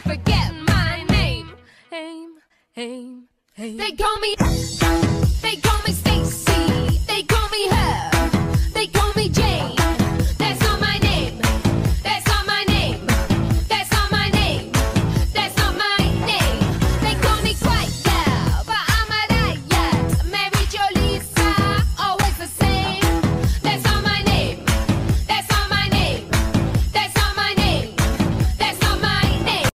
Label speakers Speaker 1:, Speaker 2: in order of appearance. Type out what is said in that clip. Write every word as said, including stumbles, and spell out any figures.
Speaker 1: forgetting my name. Aim, aim, aim. They call me, they call me.